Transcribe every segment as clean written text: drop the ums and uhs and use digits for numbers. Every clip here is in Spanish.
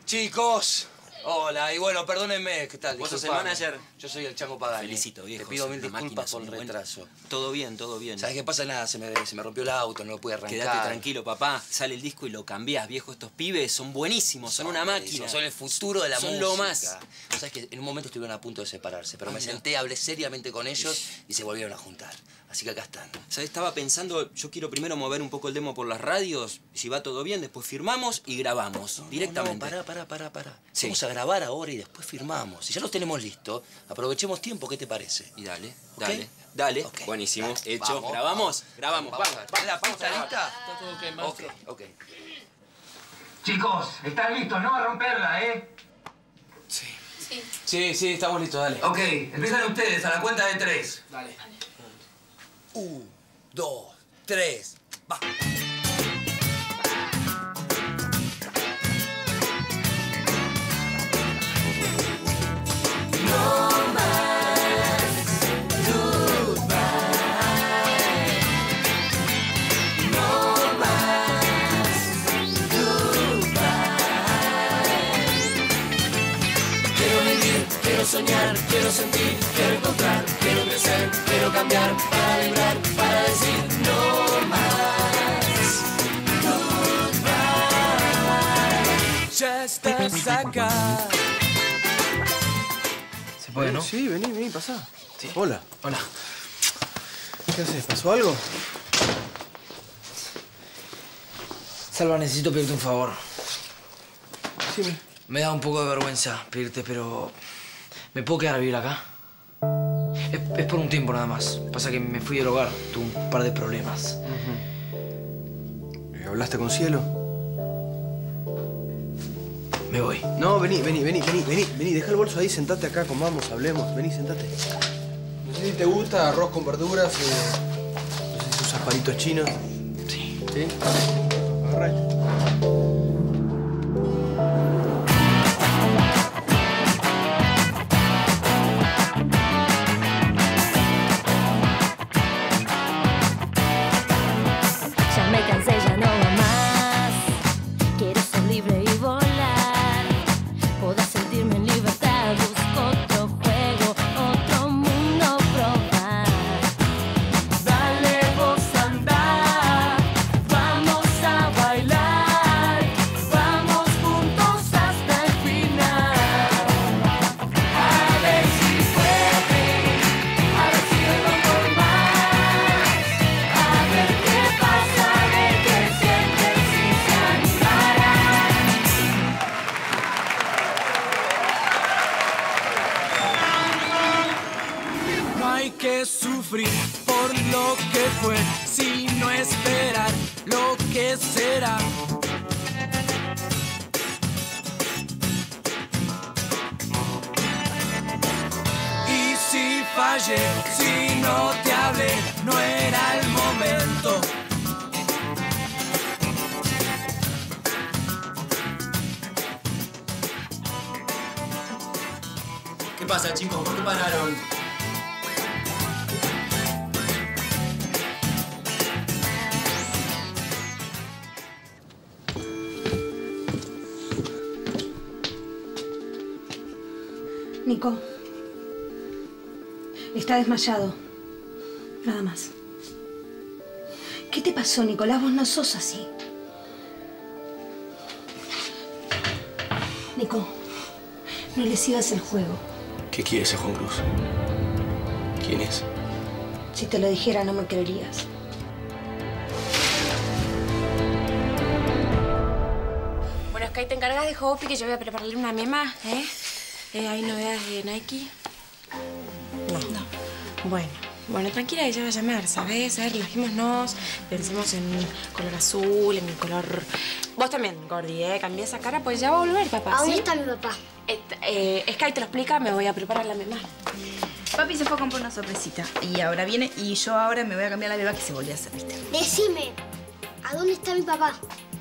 Chicos, hola, y bueno, perdónenme, ¿qué tal? ¿Vos sos el manager? Yo soy el Chango Pagani. Felicito, viejo. Te pido mil disculpas por el retraso. Todo bien, todo bien. ¿Sabes qué pasa? Nada, se me rompió el auto, no lo pude arrancar. Quédate tranquilo, papá. Sale el disco y lo cambiás, viejo. Estos pibes son buenísimos, son una máquina. Son el futuro de la música. Son lo más. Sabes que en un momento estuvieron a punto de separarse, pero me senté, hablé seriamente con ellos y se volvieron a juntar. Así que acá están. ¿Sabes? Estaba pensando, yo quiero primero mover un poco el demo por las radios. Si va todo bien, después firmamos y grabamos directamente. No, pará. Sí. Vamos a grabar ahora y después firmamos. Si ya los tenemos listos, aprovechemos tiempo, ¿qué te parece? Y dale, ¿Okay? dale. Okay. Buenísimo, Dale. hecho. Vamos. ¿Grabamos? Grabamos, vamos. ¿La pista lista? Está todo ok, maestro. Ok. Chicos, están listos, no va a romperla, ¿eh? Sí, estamos listos, dale. Ok, empiezan ustedes a la cuenta de 3. Dale. 1, 2, 3, va. Quiero soñar, quiero sentir, quiero encontrar, quiero crecer, quiero cambiar, para vibrar, para decir no más. Goodbye. Ya estás acá. ¿Se puede, no? Sí, vení, pasá. Sí. Hola. Hola. ¿Qué haces? ¿Pasó algo? Salva, necesito pedirte un favor. Decime. Me da un poco de vergüenza pedirte, pero... ¿me puedo quedar a vivir acá? Es por un tiempo nada más. Pasa que me fui del hogar. Tuve un par de problemas. ¿Hablaste con Cielo? Me voy. No, vení. Deja el bolso ahí, sentate acá, comamos, hablemos. Vení, sentate. No sé si te gusta arroz con verduras, no sé si usas palitos chinos. Sí. ¿Sí? Agarra esto. Que sufrir por lo que fue, sino esperar lo que será. Y si fallé, si no te hablé, no era el momento. ¿Qué pasa, chicos? ¿Por qué pararon? Nico. Está desmayado. Nada más. ¿Qué te pasó, Nicolás? Vos no sos así. Nico, no le sigas el juego. ¿Qué quiere ese Juan Cruz? ¿Quién es? Si te lo dijera, no me creerías. Bueno, Sky, ¿te encargas de Hopi que yo voy a prepararle una mema, ¿eh? ¿Hay novedades de Nike? No. Bueno, tranquila, ella va a llamar, ¿sabes? A ver, relajémonos, pensemos en color azul, en el color... Vos también, Gordi, cambié esa cara, pues ya va a volver, papá, ¿A dónde ¿sí? está mi papá? Sky te lo explica, me voy a preparar la mema. Papi se fue a comprar una sorpresita y ahora viene y yo ahora me voy a cambiar la beba que se volvió a hacer, ¿viste? Decime, ¿a dónde está mi papá?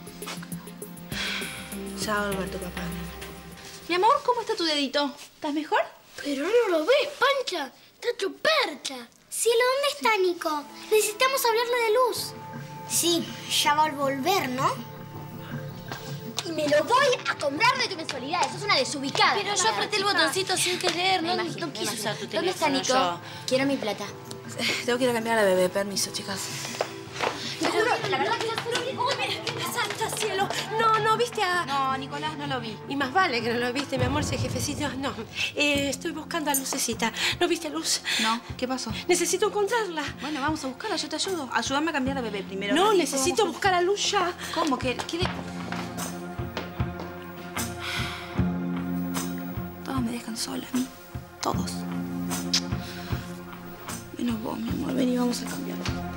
Ya va a volver tu papá. Mi amor, ¿cómo está tu dedito? ¿Estás mejor? Pero no lo ves, Pancha. Está hecho percha. Cielo, ¿dónde está Nico? Necesitamos hablarle de Luz. Sí, ya va a volver, ¿no? y me lo voy a comprar de tu mensualidad. Eso es una desubicada. Pero yo apreté el botoncito sin querer. No quise usar tu teléfono. ¿Dónde está Nico? Yo. Quiero mi plata. Tengo que ir a cambiar a la bebé. Permiso, chicas. Te juro, la verdad que no sé. ¡Santa cielo! No, ¿viste a...? No, Nicolás, no lo vi. Y más vale que no lo viste, mi amor, ese jefecito. No, estoy buscando a Lucecita. ¿No viste a Luz? No, ¿qué pasó? Necesito encontrarla. Bueno, vamos a buscarla, yo te ayudo. Ayúdame a cambiar a bebé primero. No, Ratito, necesito vamos buscar a Luz ya. ¿Cómo? ¿Qué Todos me dejan sola, a mí. Todos. Menos vos, mi amor. Vení, vamos a cambiar.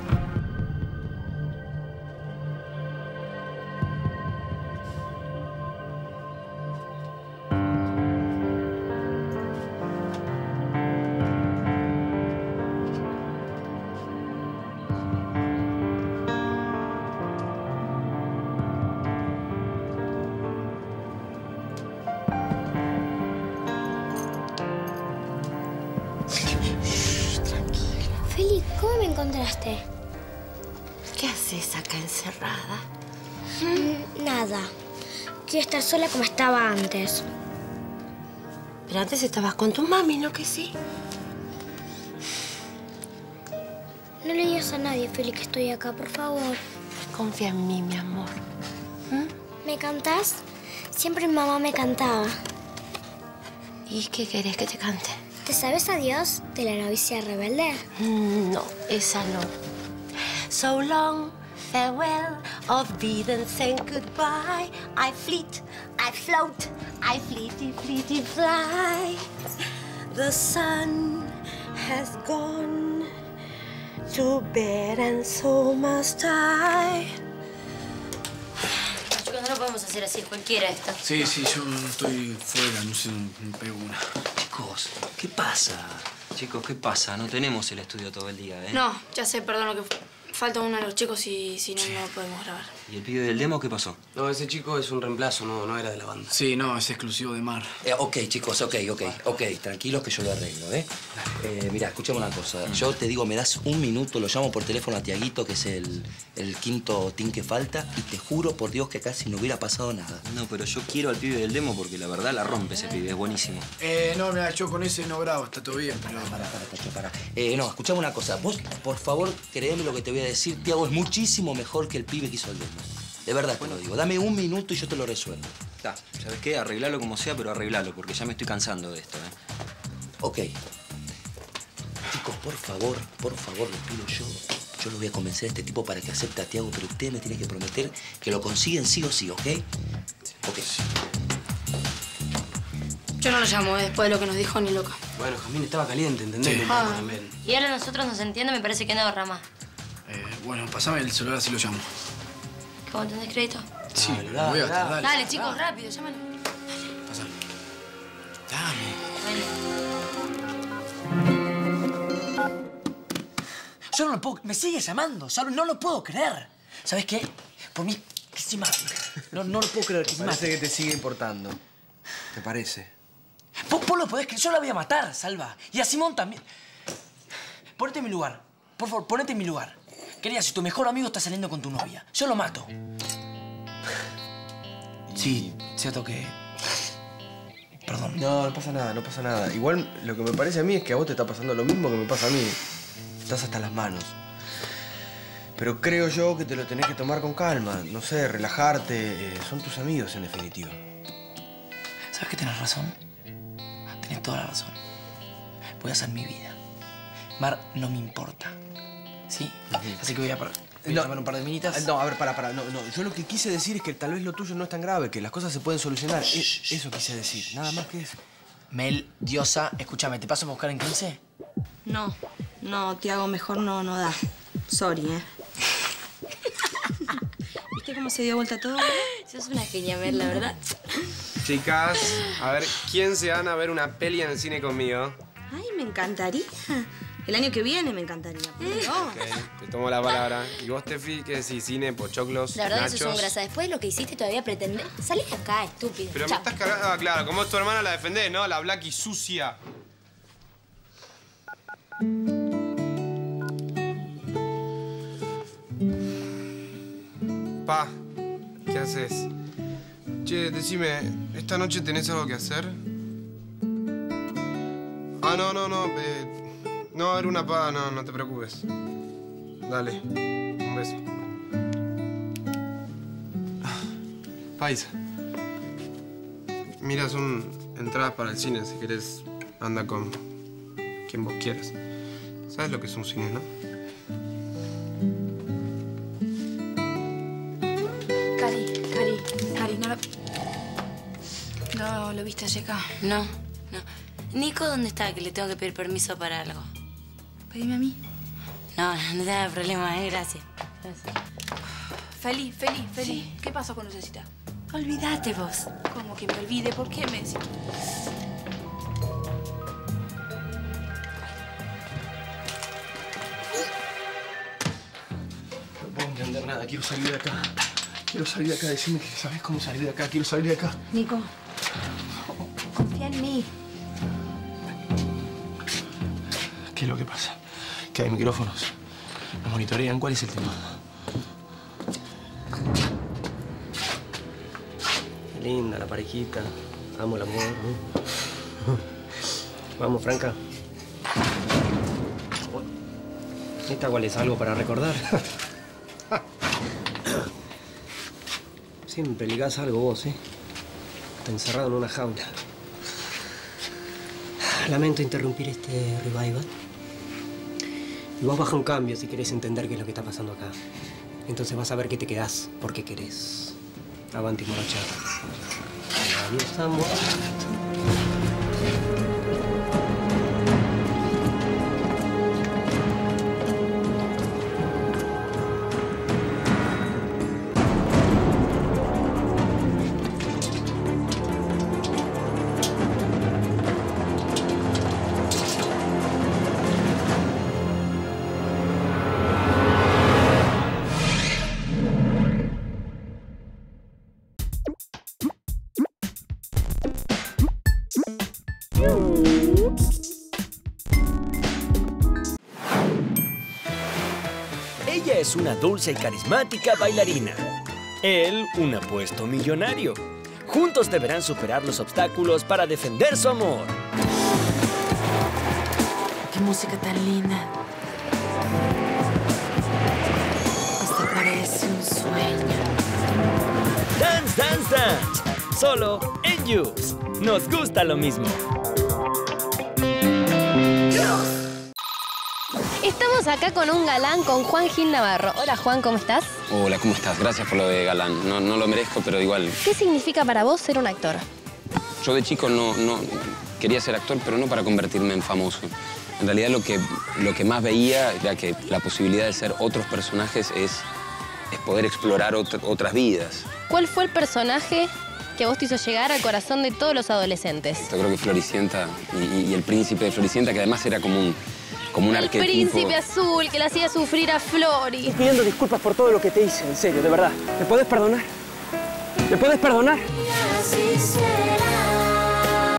Feli, ¿cómo me encontraste? ¿Qué haces acá encerrada? Nada. Quiero estar sola como estaba antes. Pero antes estabas con tu mami, ¿no que sí? No le digas a nadie, Feli, que estoy acá, por favor. Confía en mí, mi amor. ¿Me cantás? Siempre mi mamá me cantaba. ¿Y qué querés que te cante? ¿Te sabes Adiós de la novicia rebelde? No, esa no. So long, farewell, auf Wiedersehen, goodbye. I fleet, I float, I fleety, fleety fly. The sun has gone to bed and so must I. Chicos, no lo podemos hacer así, cualquiera esto. Sí, yo estoy fuera, no sé, me pego una. Chicos, ¿qué pasa? Chicos, ¿qué pasa? No tenemos el estudio todo el día, ¿eh? No, ya sé, perdón, lo que falta uno de los chicos y si no, no podemos grabar. ¿Y el pibe del demo qué pasó? No, ese chico es un reemplazo, no era de la banda. Sí, no, es exclusivo de Mar. Ok, chicos, ok. Tranquilos que yo lo arreglo, ¿eh? Mirá, escuchame una cosa. Yo te digo, me das un minuto, lo llamo por teléfono a Tiaguito, que es el quinto team que falta, y te juro por Dios que casi no hubiera pasado nada. No, pero yo quiero al pibe del demo porque la verdad la rompe ese pibe, es buenísimo. No, mira, yo con ese no grabo, está todo bien, pero... Para. No, escuchame una cosa. Vos, por favor, créeme lo que te voy a decir. Tiago es muchísimo mejor que el pibe que hizo el demo. De verdad te lo digo. Dame un minuto y yo te lo resuelvo. ¿Sabes qué? Arreglalo como sea, pero arreglalo, porque ya me estoy cansando de esto, ¿eh? Ok. Chicos, por favor, les pido yo. Yo lo voy a convencer a este tipo para que acepte a Tiago, pero ustedes me tienen que prometer que lo consiguen sí o sí, ¿ok? Ok. Yo no lo llamo, después de lo que nos dijo, ni loca. Bueno, Jamín estaba caliente, ¿entendés? Sí. También. Y ahora nosotros nos entiende, me parece que no agarra más. Bueno, pasame el celular así lo llamo. ¿Cómo tenés crédito? Sí, lo voy a gastar, dale. Dale, chicos, rápido, llámalo. Pasa. Dame. Yo no lo puedo... Me sigue llamando, ¿sabes? No lo puedo creer. ¿Sabes qué? Por mí, que se mate. No lo puedo creer, que se mate. Parece que te sigue importando. ¿Te parece? Vos lo podés creer. Yo la voy a matar, Salva. Y a Simón también. Ponete en mi lugar. Por favor, ponete en mi lugar. Quería, si tu mejor amigo está saliendo con tu novia, yo lo mato. Sí, cierto que... Perdón. No pasa nada. Igual lo que me parece a mí es que a vos te está pasando lo mismo que me pasa a mí. Estás hasta las manos. Pero creo yo que te lo tenés que tomar con calma. No sé, relajarte. Son tus amigos, en definitiva. ¿Sabes que tenés razón? Tenés toda la razón. Voy a hacer mi vida. Mar no me importa. ¿Sí? Así que voy a llamar un par de minitas. No, a ver, para. No. Yo lo que quise decir es que tal vez lo tuyo no es tan grave, que las cosas se pueden solucionar. Eso quise decir. Nada más que eso. Mel, diosa, escúchame, ¿te paso a buscar en 15? No, Tiago, mejor no da. Sorry, ¿eh? ¿Viste cómo se dio vuelta todo? Sos una genia, Mel, la verdad. Chicas, a ver, ¿quién se van a ver una peli en el cine conmigo? Ay, me encantaría. El año que viene me encantaría. Por Dios. Ok, te tomo la palabra. ¿Y vos, Tefi, qué decís? ¿Cine, pochoclos, La verdad nachos? eso es un grasa. Después de lo que hiciste todavía pretendés. Salí de acá, estúpido. Pero Chao. me estás cargando... Ah, claro, como es tu hermana la defendés, ¿no? La Blacky sucia. Pa, ¿qué haces? Che, decime, ¿esta noche tenés algo que hacer? Ah, no. No, era una paga, no te preocupes. Dale, un beso. Paisa. Mira, son entradas para el cine. Si querés, anda con quien vos quieras. ¿Sabes lo que es un cine, no? Cari, no lo viste ayer acá. No. Nico, ¿dónde está? Que le tengo que pedir permiso para algo. Pedime a mí. No tengo problema, gracias. Feli. Sí. ¿Qué pasó con Lucecita? Olvídate vos. ¿Cómo que me olvide? ¿Por qué me decís? No puedo entender nada. Quiero salir de acá. Decime que sabes cómo salir de acá. Quiero salir de acá. Nico, confía en mí. ¿Qué es lo que pasa? Que hay micrófonos. Nos monitorean. ¿Cuál es el tema? Qué linda la parejita. Amo el amor. Vamos, Franca. ¿Esta cuál es? ¿Algo para recordar? Siempre ligás algo vos, ¿eh? Está encerrado en una jaula. Lamento interrumpir este revival. Y vos baja un cambio si querés entender qué es lo que está pasando acá. Entonces vas a ver que te quedás porque querés. Avanti, morochata. Adiós, amor. Ella es una dulce y carismática bailarina. Él, un apuesto millonario. Juntos deberán superar los obstáculos para defender su amor. Qué música tan linda. Esto parece un sueño. Dance, dance, dance. Solo en Youth. Nos gusta lo mismo. Estamos acá con un galán, con Juan Gil Navarro. Hola, Juan, ¿cómo estás? Hola, ¿cómo estás? Gracias por lo de galán. No lo merezco, pero igual. ¿Qué significa para vos ser un actor? Yo de chico no quería ser actor, pero no para convertirme en famoso. En realidad lo que más veía era que la posibilidad de ser otros personajes es poder explorar otras vidas. ¿Cuál fue el personaje que a vos te hizo llegar al corazón de todos los adolescentes? Yo creo que Floricienta y el príncipe de Floricienta, que además era como un arquetipo. El príncipe azul que le hacía sufrir a Flori. Estoy pidiendo disculpas por todo lo que te hice, en serio, de verdad. ¿Me puedes perdonar? ¿Me puedes perdonar? Así será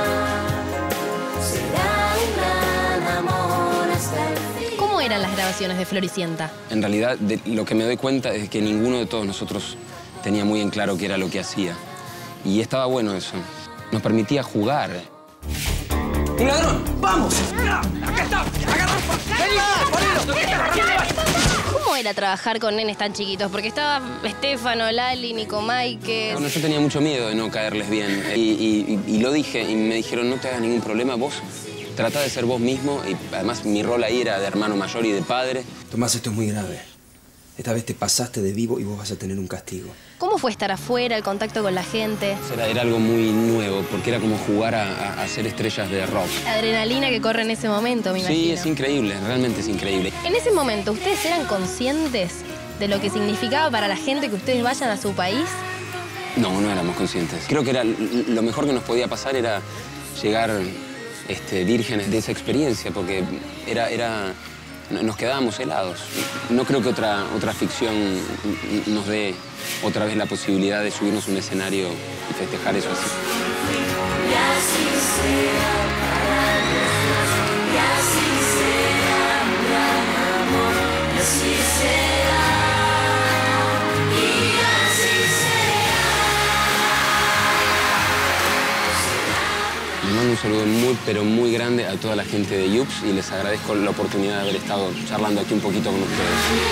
un gran amor hasta el fin. ¿Cómo eran las grabaciones de Floricienta? En realidad, lo que me doy cuenta es que ninguno de todos nosotros tenía muy en claro qué era lo que hacía. Y estaba bueno eso. Nos permitía jugar. ¡Un ladrón! ¡Vamos! ¡Acá está! ¡Agarra! ¿Cómo era trabajar con nenes tan chiquitos? Porque estaba Estefano, Lali, Nico Máiquez. Bueno, yo tenía mucho miedo de no caerles bien. Y lo dije, y me dijeron, no te hagas ningún problema, vos tratá de ser vos mismo. Y además mi rol ahí era de hermano mayor y de padre. Tomás, esto es muy grave. Esta vez te pasaste de vivo y vos vas a tener un castigo. ¿Cómo fue estar afuera, el contacto con la gente? Era algo muy nuevo, porque era como jugar a ser estrellas de rock. La adrenalina que corre en ese momento, me imagino. Sí, es increíble, realmente es increíble. En ese momento, ¿ustedes eran conscientes de lo que significaba para la gente que ustedes vayan a su país? No éramos conscientes. Creo que lo mejor que nos podía pasar era llegar vírgenes de esa experiencia, porque nos quedábamos helados. No creo que otra ficción nos dé otra vez la posibilidad de subirnos a un escenario y festejar eso así. Y así será para nosotros, y así será un gran amor, y así será, y así será. saludo muy, pero muy grande a toda la gente de Yups y les agradezco la oportunidad de haber estado charlando aquí un poquito con ustedes.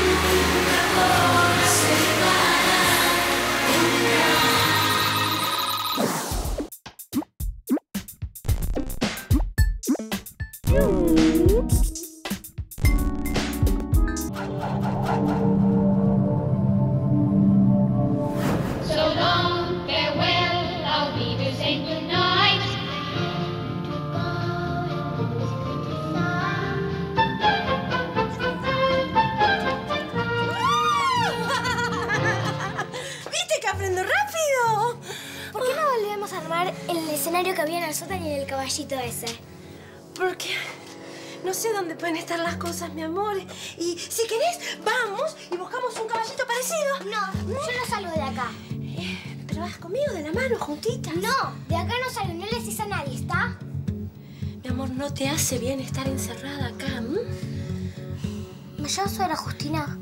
Que había en el sótano y en el caballito ese. Porque no sé dónde pueden estar las cosas, mi amor. Y si querés, vamos y buscamos un caballito parecido. No, yo no salgo de acá. ¿Pero vas conmigo de la mano, juntitas? No, de acá no salgo, no le decís a nadie, ¿está? Mi amor, no te hace bien estar encerrada acá, ¿Me llamo Sora Justina?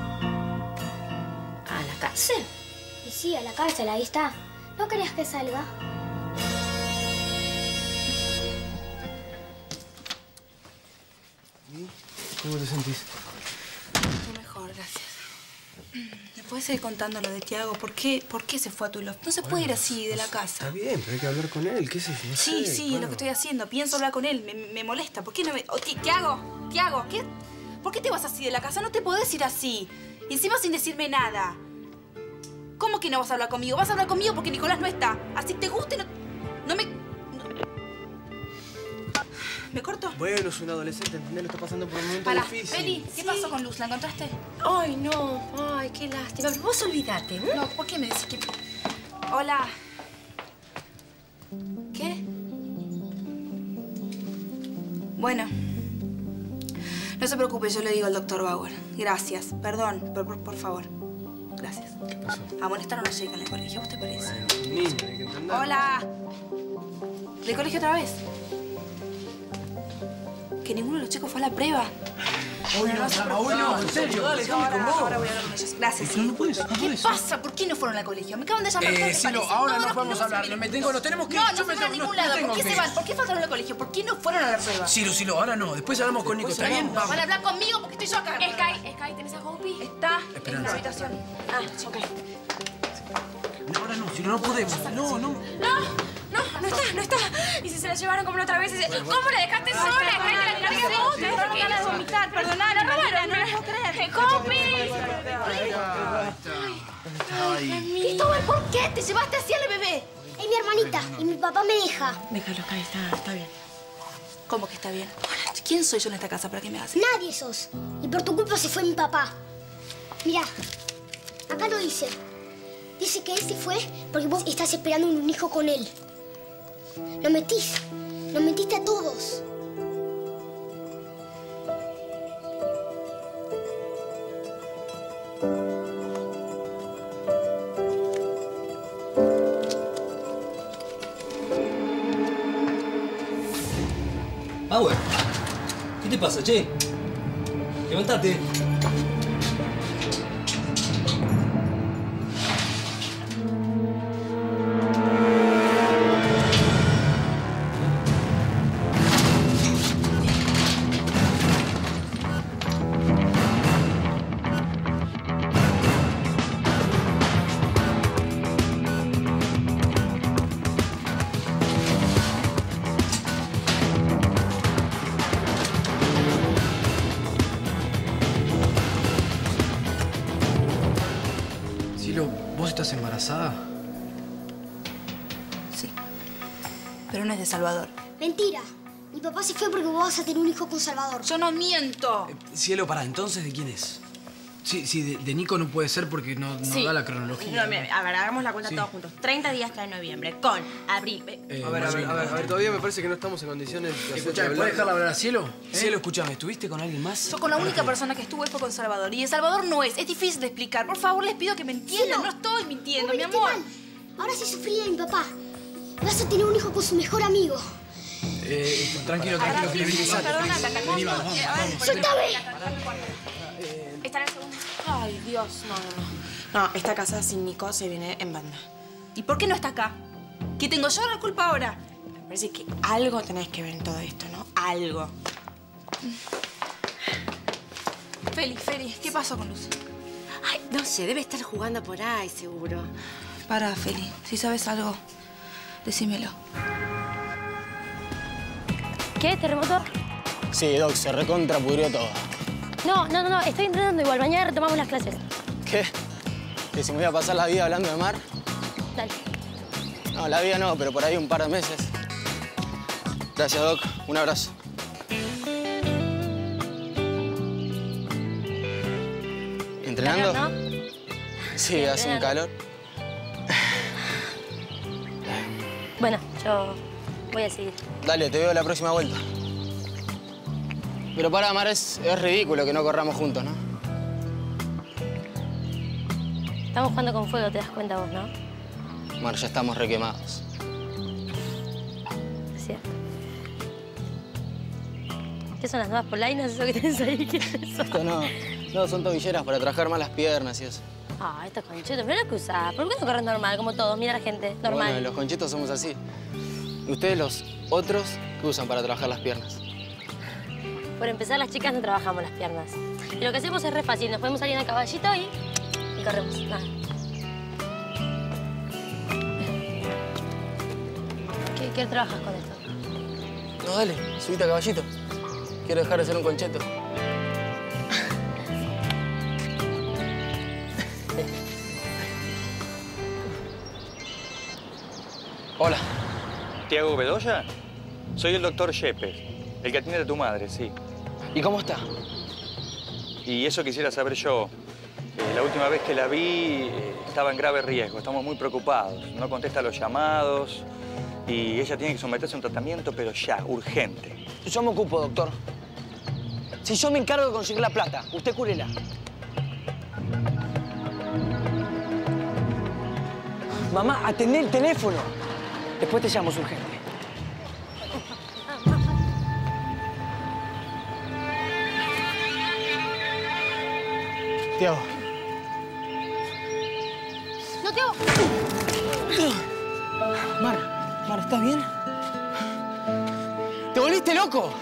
¿A la cárcel? Y sí, a la cárcel, ahí está. ¿No querías que salga? ¿Cómo te sentís? Estoy mejor, gracias. ¿Me puedes seguir contando lo de Tiago? ¿Por qué se fue a tu loft? No se puede ir así de la casa. Está bien, pero hay que hablar con él, qué sé yo. No Sí, sé, sí, claro. es lo que estoy haciendo. Pienso hablar con él. Me molesta. ¿Por qué no me...? Tiago, ¿qué? ¿Por qué te vas así de la casa? No te podés ir así. Y encima sin decirme nada. ¿Cómo que no vas a hablar conmigo? Vas a hablar conmigo porque Nicolás no está. Así te guste, no me... ¿Me corto? Bueno, es un adolescente, ¿entendés? Lo está pasando por un momento Pará, difícil. Eli, ¿qué pasó con Luz? ¿La encontraste? Ay, no. Ay, qué lástima. Vos olvidate, ¿no? No, ¿por qué me decís que...? Hola. ¿Qué? Bueno. No se preocupe, yo le digo al doctor Bauer. Gracias. Perdón, por favor. Gracias. ¿Qué pasó? A molestar no llega en el colegio, ¿a usted parece? Bueno, es un niño, hay que entender. Hola. ¿De colegio otra vez? Que ninguno de los chicos fue a la prueba. No, en serio, dale, déjame con vos. Ahora voy a hablar con ellos. Gracias. Pero no puedes, ¿Qué pasa? ¿Por qué no fueron al colegio? Me acaban de llamar. Cielo, ahora no podemos hablar. Nos tenemos que ir. No, no se van a ningún lado. ¿Por qué se van? ¿Por qué faltaron al colegio? ¿Por qué no fueron a la prueba? Cielo, ahora no. Después hablamos con Nico, ¿está bien? Van a hablar conmigo porque estoy yo acá. Sky, ¿tenés a Hopi? Está en Esperanza. la habitación. Ah, ok. No, ahora no, Cielo, no podemos. No está. Y si se la llevaron como la otra vez, ¿cómo la dejaste sola? Sky, la dejaste vos. Me dieron ganas de vomitar, perdoná, la robaron. no lo puedo creer. ¡Hopi! Cristóbal, ¿por qué te llevaste así al bebé? Es mi hermanita y mi papá me deja. Déjalo, Sky, está bien. ¿Cómo que está bien? ¿Quién soy yo en esta casa para que me hagas? Nadie sos. Y por tu culpa se fue mi papá. Mirá, acá lo dice. Dice que él se fue porque vos estás esperando un hijo con él. Nos mentiste a todos. Bauer, ¿qué te pasa, che? Levántate. ¿Vos estás embarazada? Sí. Pero no es de Salvador. Mentira. Mi papá se fue porque vos vas a tener un hijo con Salvador. Yo no miento. Cielo, pará, entonces, ¿de quién es? Sí, de Nico no puede ser porque no da la cronología. No, mira, a ver, hagamos la cuenta Sí. todos juntos. 30 días hasta noviembre, con abril... A ver, todavía me parece que no estamos en condiciones de Escuchame, ¿puedes dejarla hablar a Cielo? Cielo, escúchame, ¿estuviste con alguien más? Yo con la única persona que estuve fue con Salvador. Y de Salvador no es. Es difícil de explicar. Por favor, les pido que me entiendan. Sí, no estoy mintiendo, Vos mi viniste amor. mal. Ahora sí sufría mi papá. Vas a tener un hijo con su mejor amigo. Tranquilo, que le viniste. Perdona, Vení, vamos. ¡Suéltame! ¿Está en el segundo? Ay, Dios, no. No, esta casa sin Nico se viene en banda. ¿Y por qué no está acá? ¿Qué tengo yo la culpa ahora? parece que algo tenés que ver en todo esto, ¿no? Algo. Feli, ¿qué pasó con Luz? Ay, no sé, debe estar jugando por ahí, seguro. Para, Feli. Si sabes algo, decímelo. ¿Qué? ¿Terremoto? Sí, Doc, se recontrapudrió todo. No. Estoy entrenando igual. Mañana retomamos las clases. ¿Qué? ¿Que si me voy a pasar la vida hablando de mar? Dale. No, la vida no, pero por ahí un par de meses. Gracias, Doc. Un abrazo. ¿Entrenando? ¿no? Sí, hace un calor. Bueno, yo voy a seguir. Dale, te veo la próxima vuelta. Pero para, Mar, es ridículo que no corramos juntos, ¿no? Estamos jugando con fuego, te das cuenta vos, ¿no? Mar, ya estamos requemados. Es cierto. ¿Qué son las nuevas polainas? ¿Eso que tenés ahí? ¿Qué es eso? Esto no, son tobilleras para trabajar más las piernas y eso. Ah, estos conchetos, pero lo que usás. ¿Por qué no corres normal, como todos? Mira a la gente, normal. Bueno, los conchetos somos así. ¿Y ustedes, los otros, qué usan para trabajar las piernas? Por empezar, las chicas no trabajamos las piernas. Y lo que hacemos es re fácil. Nos podemos salir en el caballito y corremos. Nada. ¿Qué trabajas con esto? No, dale, subite a caballito. Quiero dejar de ser un concheto. Hola. ¿Tiago Bedoya? Soy el doctor Yepes, el que atiende a tu madre, sí. ¿Y cómo está? Y eso quisiera saber yo. La última vez que la vi estaba en grave riesgo. Estamos muy preocupados. No contesta los llamados y ella tiene que someterse a un tratamiento, pero ya, urgente. Yo me ocupo, doctor. Si yo me encargo de conseguir la plata, usted cúrela. Mamá, atendé el teléfono. Después te llamo, es urgente. Tiago. ¡No, Tiago! Mar, ¿estás bien? ¿Te volviste loco?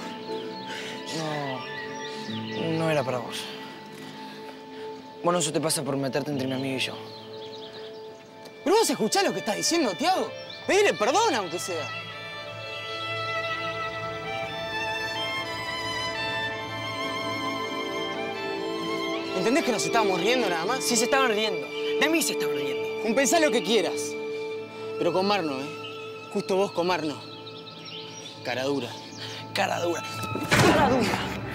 No era para vos. Bueno, eso te pasa por meterte entre mi amigo y yo. ¿Pero vos escuchás lo que estás diciendo, Tiago? Pedile perdón, aunque sea. ¿Entendés que nos estábamos riendo nada más? Sí, se estaban riendo. De mí se estaban riendo. Compensá lo que quieras. Pero con Mar no, ¿eh? Justo vos con Mar no. Cara dura. Cara dura. Cara dura.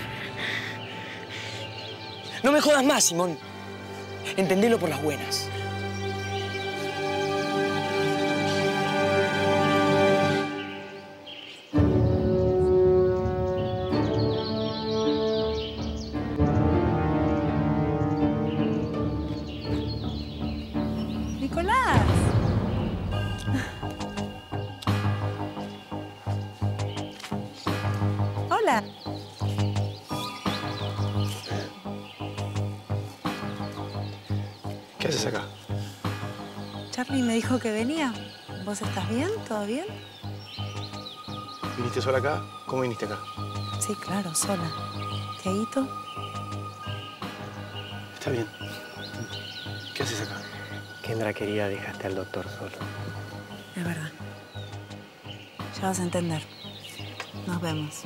No me jodas más, Simón. Entendelo por las buenas. Nicolás. Hola. ¿Qué haces acá? Charlie me dijo que venía. ¿Vos estás bien? ¿Todo bien? ¿Viniste sola acá? ¿Cómo viniste acá? Sí, claro, sola. ¿Tiaguito? Está bien. ¿Qué haces acá? Kendra, querida, dejaste al doctor solo. Es verdad. Ya vas a entender. Nos vemos.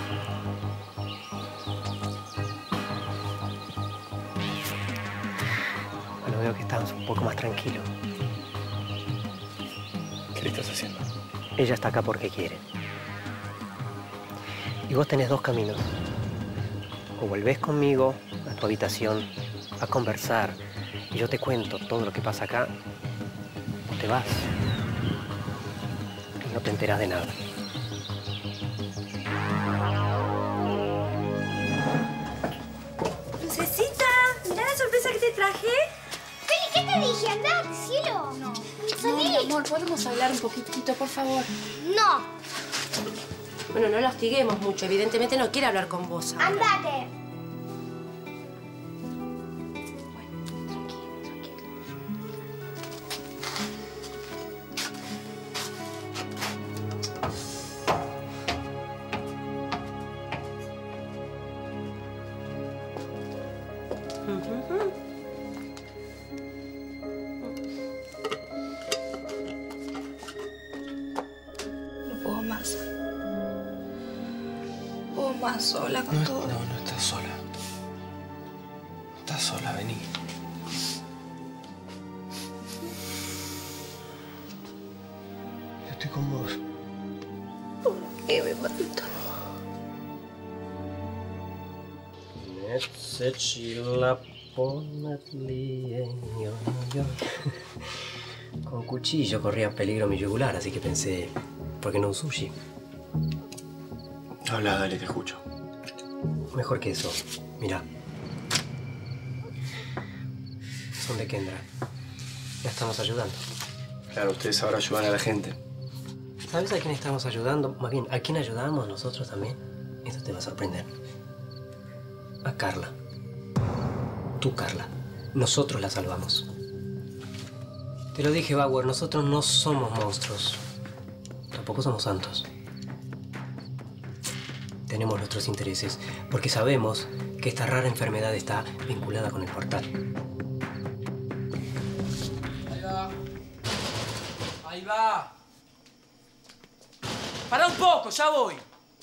Bueno, veo que estás un poco más tranquilo. ¿Qué le estás haciendo? Ella está acá porque quiere. Y vos tenés dos caminos. O volvés conmigo a tu habitación a conversar y yo te cuento todo lo que pasa acá, o te vas y no te enteras de nada. Lucecita, mirá la sorpresa que te traje. Feli, ¿qué te dije? Andá al cielo. No. No, mi amor, ¿podemos hablar un poquitito, por favor? No. Bueno, no la hostiguemos mucho. Evidentemente no quiere hablar con vos ahora. Andate. No puedo más. No puedo más sola con todo. No estás sola. Estás sola, vení. Yo estoy con vos. ¿Por qué me mató? Con cuchillo corría peligro mi yugular, así que pensé, ¿por qué no un sushi? Habla, dale, te escucho. Mejor que eso. Mira. Son de Kendra. La estamos ayudando. Claro, ustedes ahora ayudan a la gente. ¿Sabes a quién estamos ayudando? Más bien, ¿a quién ayudamos nosotros también? Esto te va a sorprender. A Carla. Tú, Carla. Nosotros la salvamos. Te lo dije, Bauer, nosotros no somos monstruos. Tampoco somos santos. Tenemos nuestros intereses, porque sabemos que esta rara enfermedad está vinculada con el portal. Ahí va. Ahí va. Pará un poco, ya voy.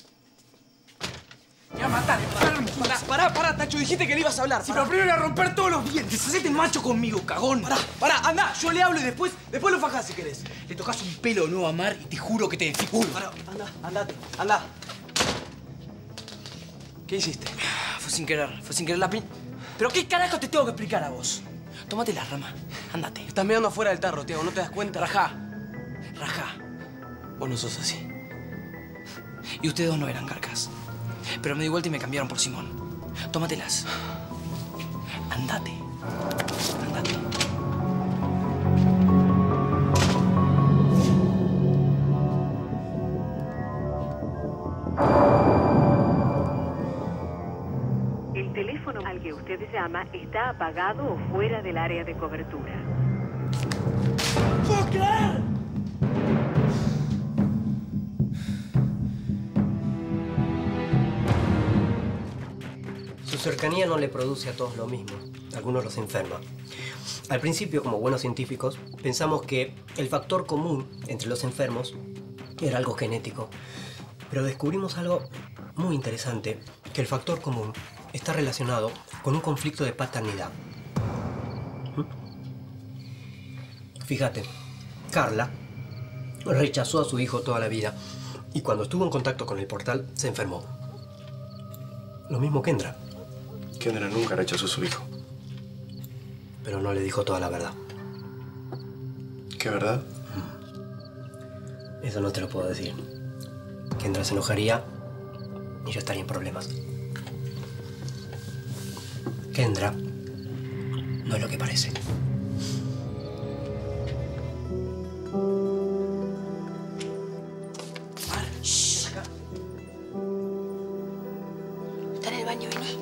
Me va a matar, Pará, Tacho, dijiste que le ibas a hablar. Sí, pero primero le voy a romper todos los dientes. Hacete macho conmigo, cagón. Pará, anda, yo le hablo y después lo fajás si querés. Le tocas un pelo nuevo a Mar y te juro que te desfiguro. Pará, anda. ¿Qué hiciste? Fue sin querer la pi... ¿Pero qué carajo te tengo que explicar a vos? Tómate la rama, andate. Estás mirando afuera del tarro, Tiago, ¿no te das cuenta? Rajá. Vos no sos así. Y ustedes dos no eran garcas. Pero me di vuelta y me cambiaron por Simón. Tómatelas. Andate. El teléfono al que usted llama está apagado o fuera del área de cobertura. ¡Puedo creer! Su cercanía no le produce a todos lo mismo. Algunos los enferma. Al principio, como buenos científicos, pensamos que el factor común entre los enfermos era algo genético. Pero descubrimos algo muy interesante, que el factor común está relacionado con un conflicto de paternidad. Fíjate, Carla rechazó a su hijo toda la vida y cuando estuvo en contacto con el portal se enfermó. Lo mismo Kendra. Kendra nunca rechazó a su hijo. Pero no le dijo toda la verdad. ¿Qué verdad? Eso no te lo puedo decir. Kendra se enojaría y yo estaría en problemas. Kendra no es lo que parece. Está en el baño, vení.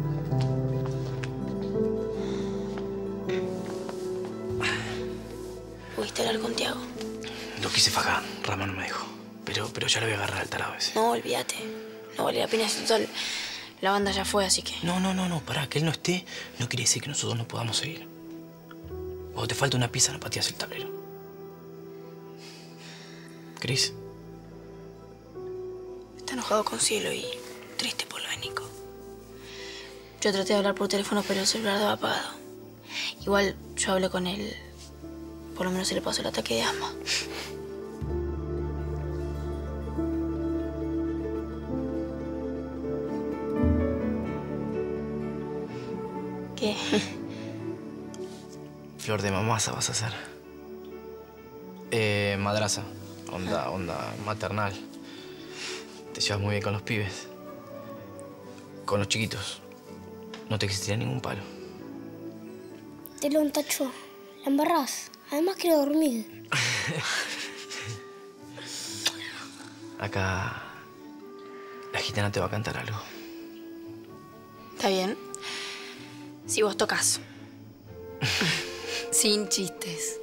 ¿Pudiste hablar con Tiago? Lo quise fajar, Rama no me dijo. Pero ya le voy a agarrar al tarado ese. No, olvídate. No vale la pena. La banda ya fue, así que... No, pará, que él no esté no quiere decir que nosotros no podamos seguir. O te falta una pieza, no pateas el tablero. ¿Cris? Está enojado con Cielo y triste por lo de Nico. Yo traté de hablar por teléfono, pero el celular estaba apagado. Igual yo hablé con él. Por lo menos se le pasó el ataque de asma. ¿Qué? Flor de mamasa vas a hacer. Madraza. Onda maternal. Te llevas muy bien con los pibes. Con los chiquitos. No te existirá ningún palo. Te lo Tacho. La embarrás. Además quiero dormir. Acá la gitana te va a cantar algo. ¿Está bien? Si vos tocas. Sin chistes.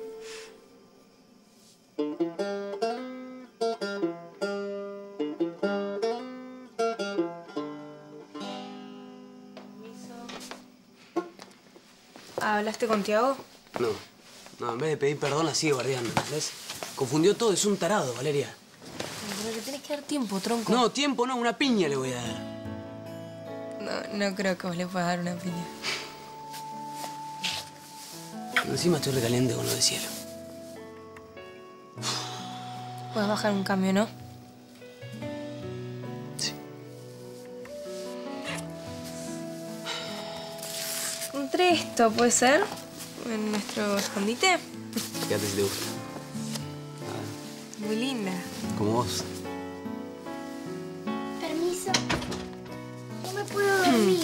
¿Hablaste con Tiago? No, en vez de pedir perdón la sigue bardeando, ¿entendés? Confundió todo, es un tarado, Valeria. Pero le tenés que dar tiempo, tronco. No, tiempo no, una piña le voy a dar. No creo que vos le puedas dar una piña. Encima estoy recaliente con lo de cielo. Puedes bajar un cambio, ¿no? Sí. Encontré esto, ¿puede ser? En nuestro escondite. Fíjate si te gusta. Muy linda. Como vos. Permiso. No me puedo dormir.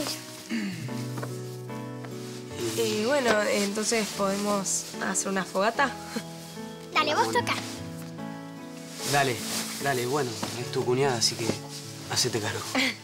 Bueno, entonces podemos hacer una fogata. Dale, vos toca. Dale, bueno, es tu cuñada, así que hacete cargo.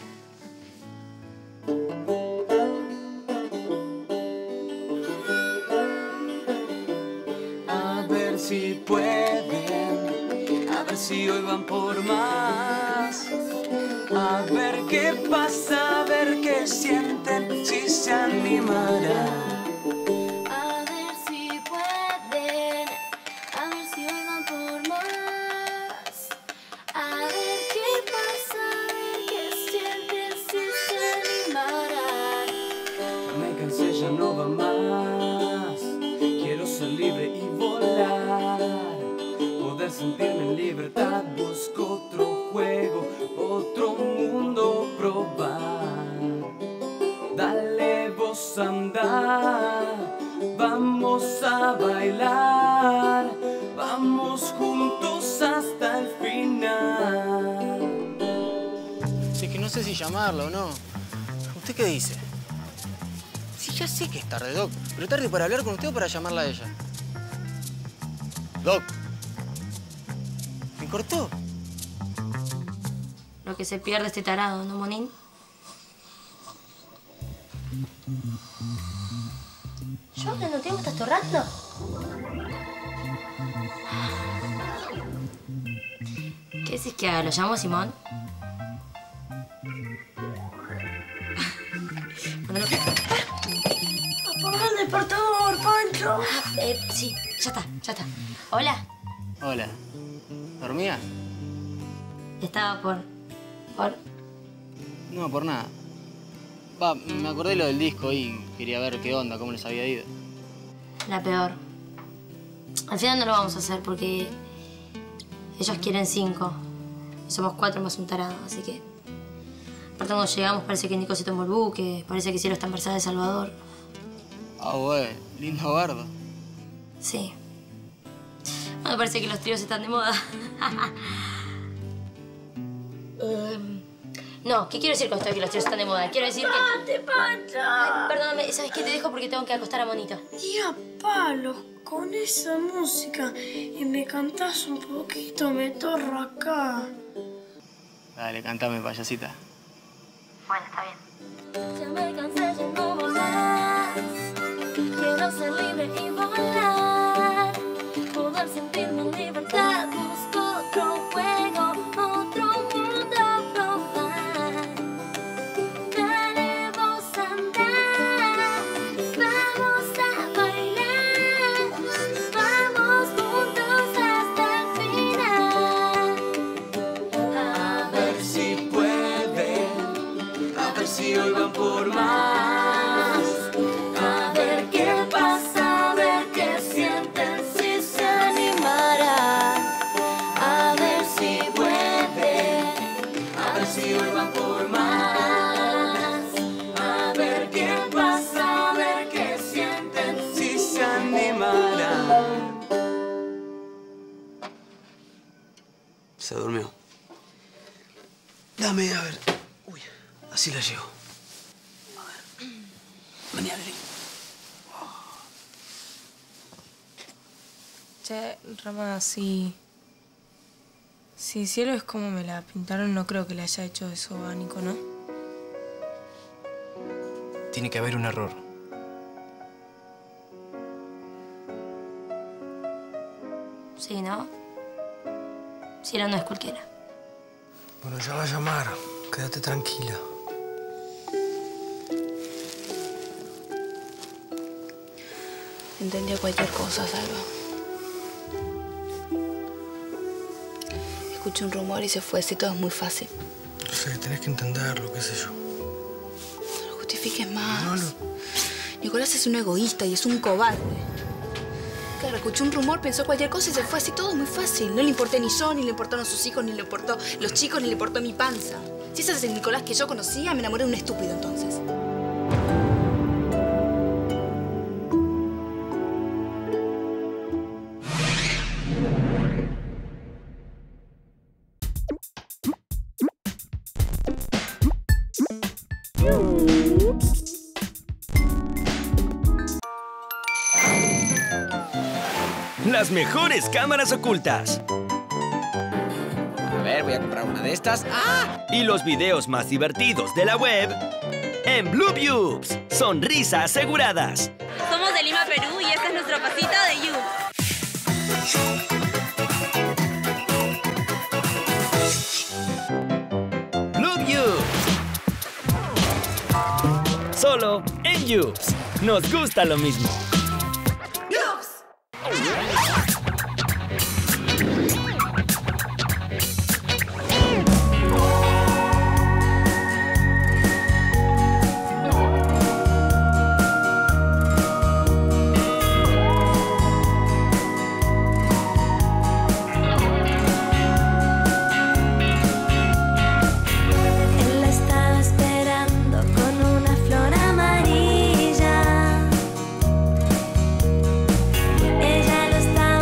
A ver si pueden, a ver si hoy van por más. A ver qué pasa, a ver qué sienten, si se animarán. A ver si pueden, a ver si hoy van por más. A ver qué pasa, a ver qué sienten, si se animarán. Me cansé, ya no va más. Quiero ser libre y volar. Poder sentirme en libertad. Busco otro juego, otro mundo probar. Dale vos a andar. Vamos a bailar. Vamos juntos hasta el final. Sí, que no sé si llamarla o no. ¿Usted qué dice? Sí, ya sé que es tarde, Doc. Pero tarde para hablar con usted o para llamarla a ella. Doc. ¿Me cortó? Lo que se pierde este tarado, ¿no, Monín? ¿Yo hablando tiempo estás torrando? ¿Qué decís que haga? ¿Lo llamo a Simón? Apagame el despertador, Pancho. Sí, ya está. Hola. Hola. ¿Dormía? Estaba por... No, por nada. Va, me acordé lo del disco y quería ver qué onda, cómo les había ido. La peor. Al final no lo vamos a hacer porque ellos quieren 5. Y somos 4 más un tarado, así que... Aparte cuando llegamos parece que Nico se tomó el buque, parece que Cielo está embarazada de Salvador. Ah, bueno, lindo bardo. Sí. Bueno, parece que los tríos están de moda. No, ¿qué quiero decir con esto de que los tríos están de moda? Quiero decir que... Pancho! Perdóname, ¿sabes qué? Te dejo porque tengo que acostar a Monito. Tía palos con esa música y me cantás un poquito, me torro acá. Dale, cántame, payasita. Bueno, está bien. Ya me cansé, ya no voy más. Quiero ser libre y volar. Poder sentirme en libertad. Busco otro juego, otro mundo probar. Dale vos a andar. Vamos a bailar. Vamos juntos hasta el final. A ver si pueden, a ver si hoy van por más. A ver qué pasa, a ver qué sienten, si se animarán. A ver si pueden, a ver si hoy van por más. A ver qué pasa, a ver qué sienten, si se animarán. Se durmió. Dame, a ver. Uy, así la llevo. A ver. Vení, Adri. Che, Rama, si Cielo es como me la pintaron, no creo que le haya hecho eso a Nico, ¿no? Tiene que haber un error. Sí, ¿no? Cielo no es cualquiera. Bueno, ya va a llamar. Quédate tranquila. Entendía cualquier cosa, Salva. Escuché un rumor y se fue. Así todo es muy fácil. No sé, tenés que entenderlo, qué sé yo. No lo justifiques más. Nicolás es un egoísta y es un cobarde. Claro, escuchó un rumor, pensó cualquier cosa y se fue. Así todo es muy fácil. No le importé ni yo, ni le importaron sus hijos, ni le importó los chicos, ni le importó mi panza. Si ese es el Nicolás que yo conocía, me enamoré de un estúpido entonces. Las mejores cámaras ocultas. A ver, voy a comprar una de estas. ¡Ah! Y los videos más divertidos de la web en Bluebubes. Sonrisa aseguradas. Somos de Lima, Perú, y este es nuestro pasito de You. Bluebubes. Solo en Yubes. Nos gusta lo mismo. Él la estaba esperando con una flor amarilla. Ella lo estaba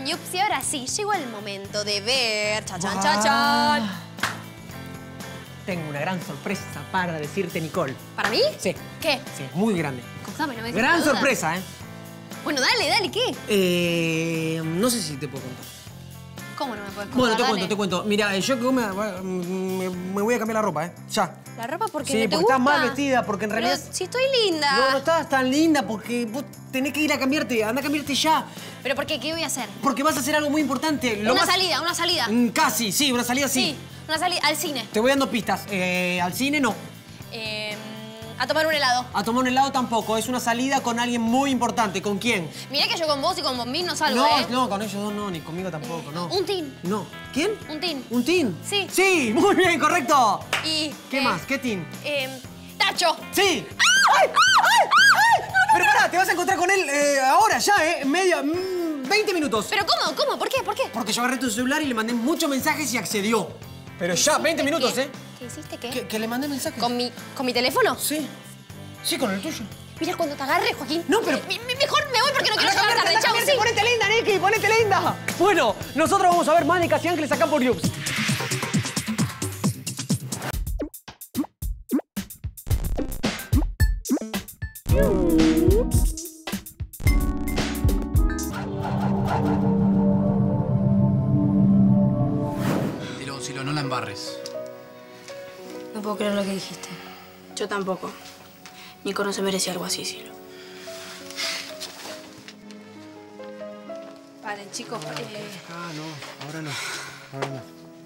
Yups, y ahora sí, llegó el momento de ver... ¡Chachan, chachan! Tengo una gran sorpresa para decirte, Nicole. ¿Para mí? Sí. ¿Qué? Sí, muy grande. Contame, no me dejes Gran con la duda. sorpresa, ¿eh? Bueno, dale, ¿qué? No sé si te puedo contar. ¿Cómo no me puedes contar? Bueno, Dale. te cuento. Mira, yo que me voy a cambiar la ropa, ¿eh? Ya. ¿La ropa porque Sí, no te porque gusta? estás mal vestida, porque en realidad... Pero si estoy linda. No estás tan linda porque vos tenés que ir a cambiarte. Anda a cambiarte ya. ¿Pero por qué? ¿Qué voy a hacer? Porque vas a hacer algo muy importante. Una salida. Casi, sí, una salida sí. Sí, una salida al cine. Te voy dando pistas. Al cine no. A tomar un helado. A tomar un helado tampoco. Es una salida con alguien muy importante. ¿Con quién? Mirá que yo con vos y con Bombín no salgo, No, ¿eh? no, con ellos dos no, ni conmigo tampoco, no. Un team. No. ¿Quién? Un team. ¿Un team? Sí. Sí, muy bien, correcto. Y... ¿Qué más? ¿Qué team? Tacho. Sí. Pero pará, te vas a encontrar con él ahora, ya, ¿eh? 20 minutos. ¿Pero cómo? ¿Cómo? ¿Por qué? ¿Por qué? Porque yo agarré tu celular y le mandé muchos mensajes y accedió. Pero ya, 20 minutos, ¿eh? ¿Qué hiciste? ¿Qué? Que le mandé mensajes. ¿Con mi teléfono? Sí. Sí, con el tuyo. Mira, cuando te agarre, Joaquín. No, pero... Mejor me voy porque no quiero llegar tarde. Chau, sí. ¡Ponete linda, Nicky! ¡Ponete linda! Bueno, nosotros vamos a ver Mánicas y Ángeles acá por Yups. Silo, no la embarres. No puedo creer lo que dijiste. Yo tampoco. Nico no se merece algo así, Silo. Paren, chicos. no, ahora no. Ahora no.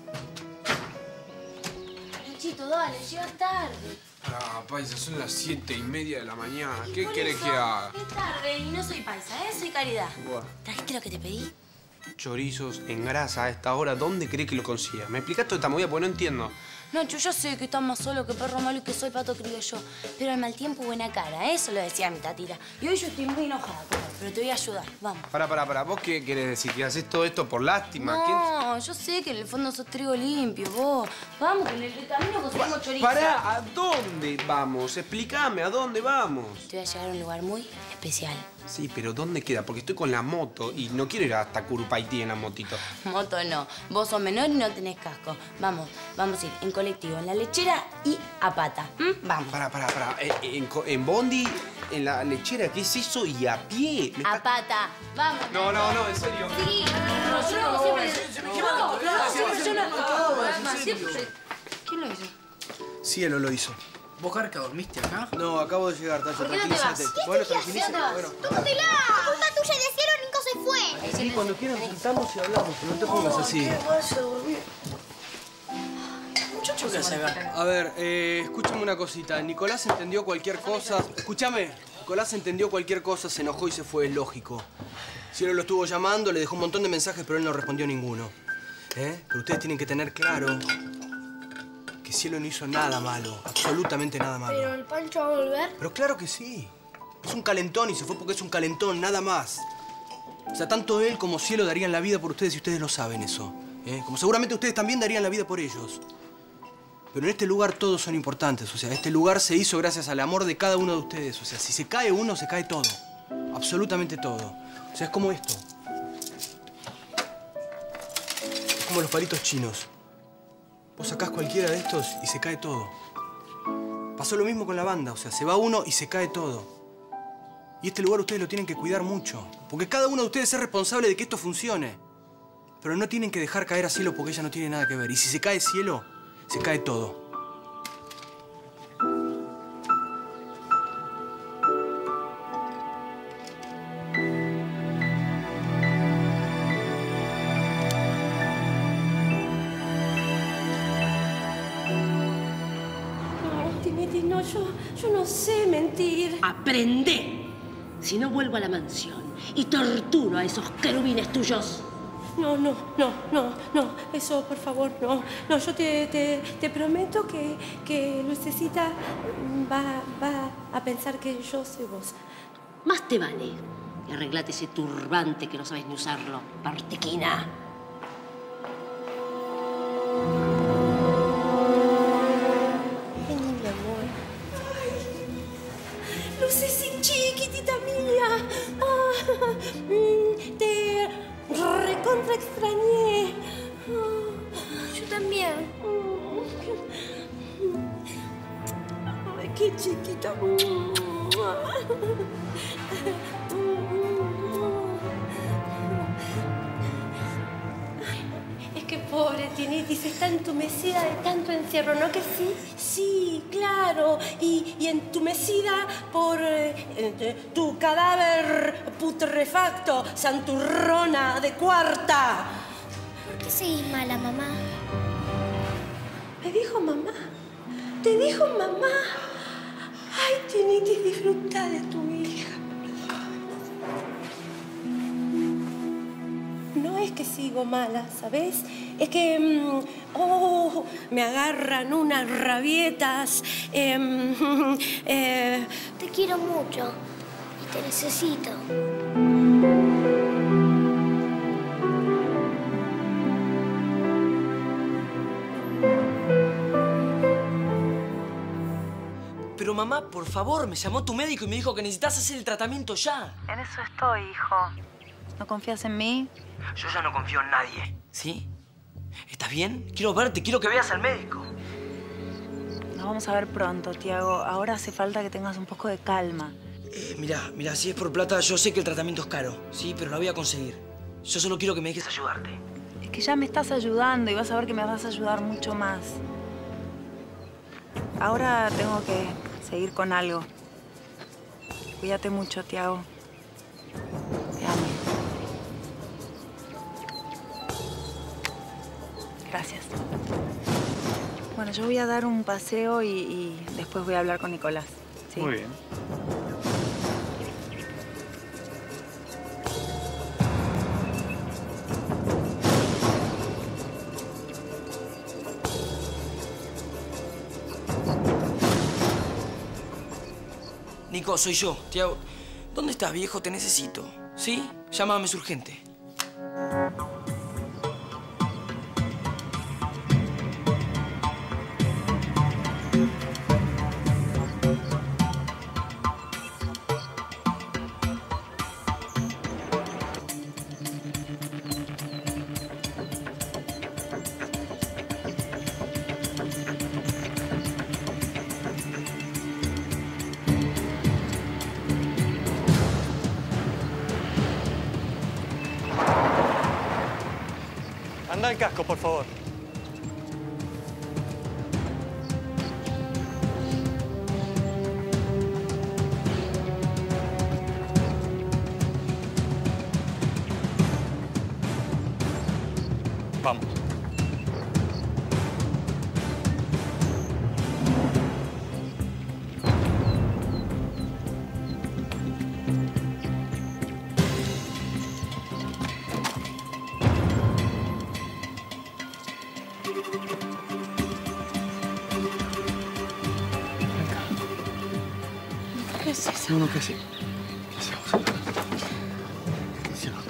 Nachito, dale, llegas tarde. Ah, paisa, son las 7:30 de la mañana. ¿Qué querés que haga? Es tarde y no soy paisa, ¿eh? Soy Caridad. Buah. ¿Trajiste lo que te pedí? Chorizos en grasa a esta hora, ¿dónde querés que lo consiga? ¿Me explicás toda esta movida? Porque no entiendo. Nacho, ya sé que estás más solo que perro malo y que soy pato criollo. Pero al mal tiempo, buena cara. Eso lo decía mi tatita. Y hoy yo estoy muy enojada con él, pero te voy a ayudar. Vamos. Pará. ¿Vos qué querés decir? ¿Que haces todo esto por lástima? No, yo sé que en el fondo sos trigo limpio, vos. Vamos, que en el camino conseguimos chorizo. Pará, ¿a dónde vamos? Explícame, ¿a dónde vamos? Te voy a llevar a un lugar muy especial. Sí, pero ¿dónde queda? Porque estoy con la moto y no quiero ir hasta Curupaití en la motito. Moto no. Vos sos menor y no tenés casco. Vamos a ir en colectivo, en la lechera y a pata. Vamos. Pará. En bondi, en la lechera, ¿qué es eso? Y a pie. A pata. Vamos. No, en serio. Sí. ¿Quién lo hizo? Cielo lo hizo. ¿Vos, Carca, dormiste acá? No, acabo de llegar, Tacho. ¿Por qué no te vas? Bueno, tranquilízate. Bueno, ¡Tómatela! Por culpa tuya y de Cielo, Nico se fue. sí, cuando quieran sentamos y hablamos, pero no te pongas así. Muchacho, ¿qué hace acá? A ver, escúchame una cosita. Nicolás entendió cualquier cosa. Escúchame. Nicolás entendió cualquier cosa, se enojó y se fue, es lógico. Cielo lo estuvo llamando, le dejó un montón de mensajes, pero él no respondió ninguno. Pero ustedes tienen que tener claro que Cielo no hizo nada malo, absolutamente nada malo. ¿Pero el Pancho va a volver? Pero claro que sí. Es un calentón y se fue porque es un calentón, nada más. O sea, tanto él como Cielo darían la vida por ustedes y ustedes lo saben eso. Como seguramente ustedes también darían la vida por ellos. Pero en este lugar todos son importantes. O sea, este lugar se hizo gracias al amor de cada uno de ustedes. O sea, si se cae uno, se cae todo. Absolutamente todo. O sea, es como esto. Es como los palitos chinos. Vos sacás cualquiera de estos y se cae todo. Pasó lo mismo con la banda. O sea, se va uno y se cae todo. Y este lugar ustedes lo tienen que cuidar mucho. Porque cada uno de ustedes es responsable de que esto funcione. Pero no tienen que dejar caer a Cielo porque ella no tiene nada que ver. Y si se cae Cielo, se cae todo. No, yo no sé mentir. Aprende. Si no, vuelvo a la mansión y torturo a esos querubines tuyos. No. Eso, por favor, no. No, yo te prometo que Lucecita va a pensar que yo soy vos. Más te vale. Y arreglate ese turbante que no sabes ni usarlo, Martiquina. Luceci, chiquitita mía. recontra extrañé. Yo también. Ay, qué chiquita. Es que pobre Tinitis, está entumecida de tanto encierro, ¿no que sí? Sí, claro. Y entumecida por tu cadáver putrefacto, santurrona de cuarta. ¿Por qué seguís mala, mamá? ¿Me dijo mamá? ¿Te dijo mamá? Ay, Tinitis, disfruta de tu hija. No es que sigo mala, ¿sabes? Es que, me agarran unas rabietas. Te quiero mucho y te necesito. Pero mamá, por favor, me llamó tu médico y me dijo que necesitas hacer el tratamiento ya. En eso estoy, hijo. ¿No confías en mí? Yo ya no confío en nadie. ¿Sí? ¿Estás bien? Quiero verte, quiero que veas al médico. Nos vamos a ver pronto, Tiago. Ahora hace falta que tengas un poco de calma. Mira, si es por plata, yo sé que el tratamiento es caro, ¿sí? Pero lo voy a conseguir. Yo solo quiero que me dejes ayudarte. Es que ya me estás ayudando y vas a ver que me vas a ayudar mucho más. Ahora tengo que seguir con algo. Cuídate mucho, Tiago. Te amo. Gracias. Bueno, yo voy a dar un paseo y después voy a hablar con Nicolás. ¿Sí? Muy bien. Nico, soy yo, Tiago. ¿Dónde estás, viejo? Te necesito. ¿Sí? Llámame, es urgente. Anda el casco, por favor. Vamos. ¿Qué es eso? No, ¿qué hacemos? ¿Qué hacemos? ¿Qué hacemos?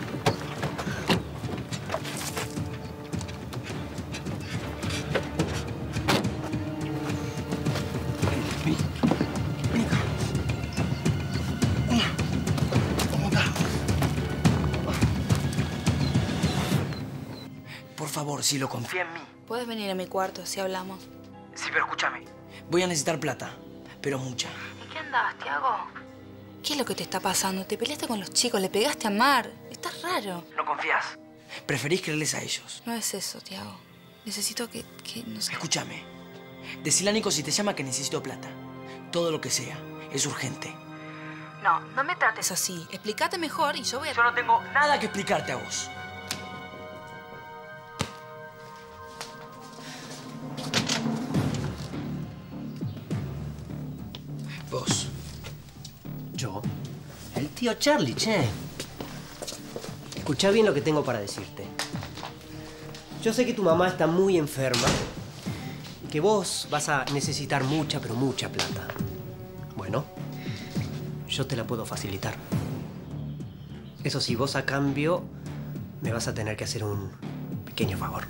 Por favor, si lo confía en mí. ¿Puedes venir a mi cuarto así hablamos? Sí, pero escúchame. Voy a necesitar plata, pero mucha. ¿En qué andabas, Tiago? ¿Qué es lo que te está pasando? ¿Te peleaste con los chicos? ¿Le pegaste a Mar? Estás raro. ¿No confías? Preferís creerles a ellos. No es eso, Tiago. Necesito que no sé. Escúchame. Decile a Nico si te llama que necesito plata. Todo lo que sea. Es urgente. No, no me trates así. Explícate mejor y yo voy a... Yo no tengo nada que explicarte a vos. Vos. ¿Yo? El tío Charlie, che. Escuchá bien lo que tengo para decirte. Yo sé que tu mamá está muy enferma y que vos vas a necesitar mucha, pero mucha plata. Bueno, yo te la puedo facilitar. Eso sí, vos a cambio me vas a tener que hacer un pequeño favor.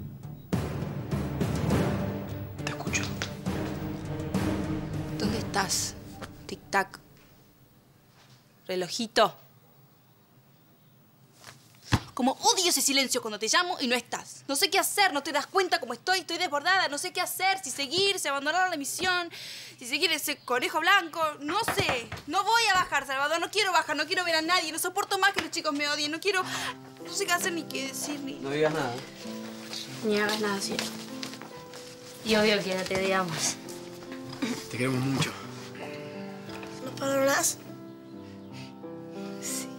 Te escucho. ¿Dónde estás? Tic-tac. Relojito. Como odio ese silencio cuando te llamo y no estás. No sé qué hacer, no te das cuenta cómo estoy desbordada, no sé qué hacer, si seguir, si abandonar la misión, si seguir ese conejo blanco, no sé. No voy a bajar, Salvador, no quiero bajar, no quiero ver a nadie, no soporto más que los chicos me odien, no sé qué hacer ni qué decir, ni... No digas nada. Ni hagas nada, cielo. Y obvio que no te digamos. Te queremos mucho. ¿Nos perdonás? Sí.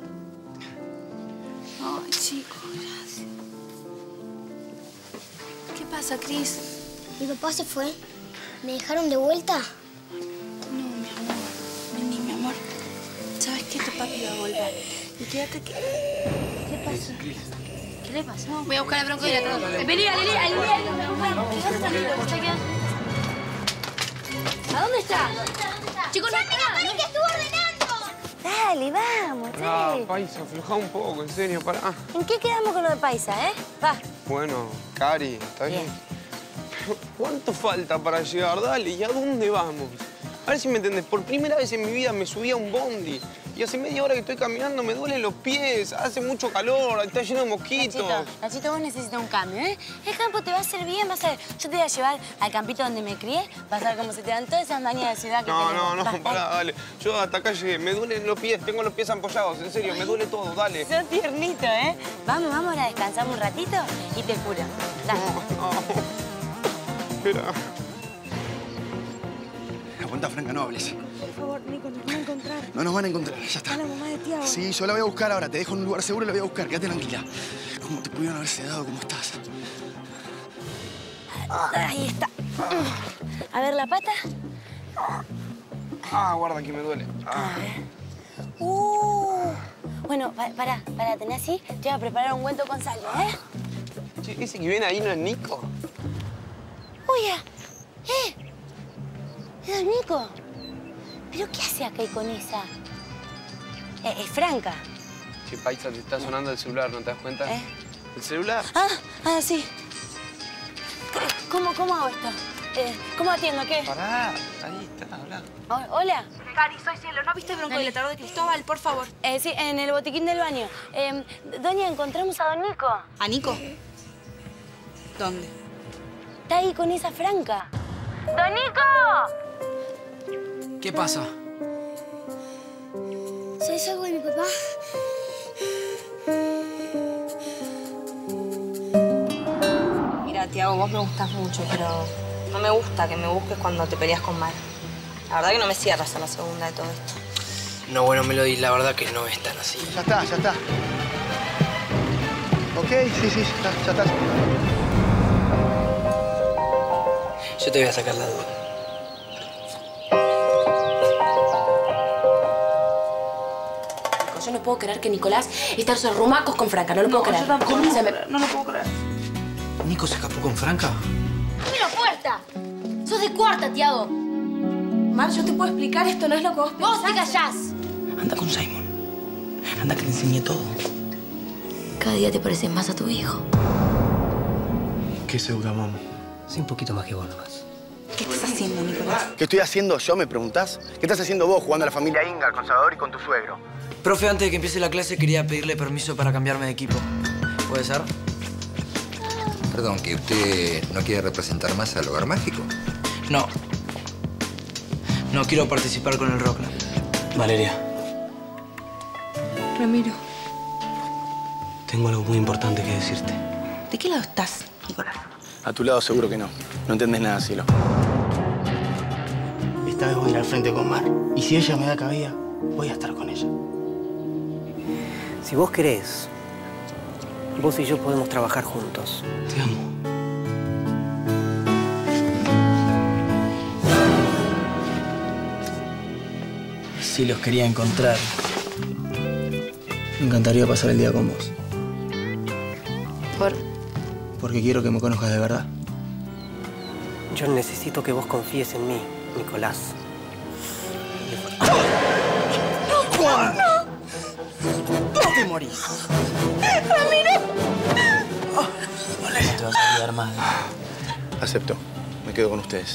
Ay, chicos, gracias. ¿Qué pasa, Cris? Mi papá se fue. ¿Me dejaron de vuelta? No, mi amor. Vení, mi amor. ¿Sabes qué? Tu papi va a volver. Y quédate que... ¿Qué pasó? ¿Qué le pasó? Voy a buscar al bronco y la trono. Vení, ¿A dónde está? Chicos, no está. ¡Mira, que estuvo ordenando! Dale, vamos, Ah, Paisa, afloja un poco, en serio, pará. ¿En qué quedamos con lo de Paisa, Va. Bueno, Cari, ¿está bien? ¿Cuánto falta para llegar? Dale, ¿y a dónde vamos? A ver si me entendés. Por primera vez en mi vida me subí a un bondi. Y hace media hora que estoy caminando me duelen los pies. Hace mucho calor, está lleno de mosquitos. Nachito, vos necesitas un cambio, ¿eh? El campo te va a hacer bien, vas a ver. Yo te voy a llevar al campito donde me crié. Vas a ver cómo se te dan todas esas manías de ciudad que tenemos. Pará, dale. Yo hasta acá llegué. Me duelen los pies, tengo los pies ampollados. En serio, me duele todo, dale. Sos tiernito, ¿eh? Vamos, ahora descansamos un ratito y te juro. Dale. Espera. Aguanta, Franca, no hables. Por favor, Nico, nos van a encontrar. No nos van a encontrar, ya está. Está la mamá de Tiago. Sí, yo la voy a buscar ahora. Te dejo en un lugar seguro y la voy a buscar. Quédate tranquila. ¿Cómo te pudieron haber sedado? ¿Cómo estás? Ahí está. A ver, la pata. Guarda, aquí me duele. A ver. Bueno, pará, tenés así. Te voy a preparar un ungüento con sal, ¿eh? Che, ese que viene ahí no es Nico. Oye, ¿es Nico? ¿Pero qué hace acá y con esa? Es Franca. Che, Paisa, te está sonando el celular, ¿no te das cuenta? ¿El celular? Sí. ¿Cómo hago esto? ¿Cómo atiendo? ¿Qué? Pará, ahí está, habla. Hola. Cari, soy Cielo. ¿No viste el bronco del tarot de Cristóbal? Por favor. Sí, en el botiquín del baño. Doña, encontramos a don Nico. ¿A Nico? ¿Dónde? Está ahí con esa Franca. ¡Don Nico! ¿Qué pasa? ¿Sabes algo de mi papá? Mira, Tiago, vos me gustás mucho, pero no me gusta que me busques cuando te peleas con Mar. La verdad que no me cierras a la segunda de todo esto. No, bueno, Melody, la verdad que no es tan así. Ya está. Ok, sí, ya está. Yo te voy a sacar la duda. Yo no puedo creer que Nicolás esté a rumacos con Franca. No lo puedo creer. Yo tampoco no lo puedo creer. ¿Nico se escapó con Franca? ¡Abre la puerta! ¡Sos de cuarta, Tiago! Mar, yo te puedo explicar. Esto no es lo que vos pensás. ¡Vos te callás! Anda con Simon. Anda que te enseñe todo. Cada día te pareces más a tu hijo. ¿Qué pseudo, mamá? Sí, un poquito más que vos nomás. ¿Qué estás haciendo, Nicolás? ¿Qué estoy haciendo yo, me preguntás? ¿Qué estás haciendo vos jugando a la familia Inga, con Salvador y con tu suegro? Profe, antes de que empiece la clase quería pedirle permiso para cambiarme de equipo. ¿Puede ser? Perdón, ¿que usted no quiere representar más al Hogar Mágico? No. No quiero participar con el Rockland. Valeria, Ramiro, tengo algo muy importante que decirte. ¿de qué lado estás, Nicolás? A tu lado seguro que no. No entendés nada, cielo. Esta vez voy a ir al frente con Mar. Y si ella me da cabida, voy a estar con ella. Si vos querés, vos y yo podemos trabajar juntos. Te amo. Sí, los quería encontrar. Me encantaría pasar el día con vos. Porque quiero que me conozcas de verdad. Yo necesito que vos confíes en mí, Nicolás. ¡Juan! ¡No te morís! ¡Ramiro! Te vas a olvidar mal. Acepto. Me quedo con ustedes.